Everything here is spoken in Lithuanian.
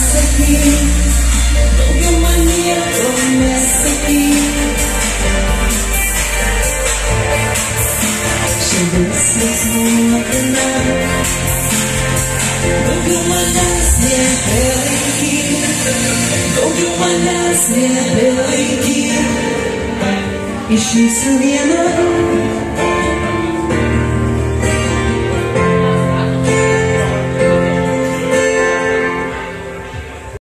seguir, doppio mania come seguir. She listens more than now. Doppio mania veliki, doppio mania veliki. Išvyksiu vieną.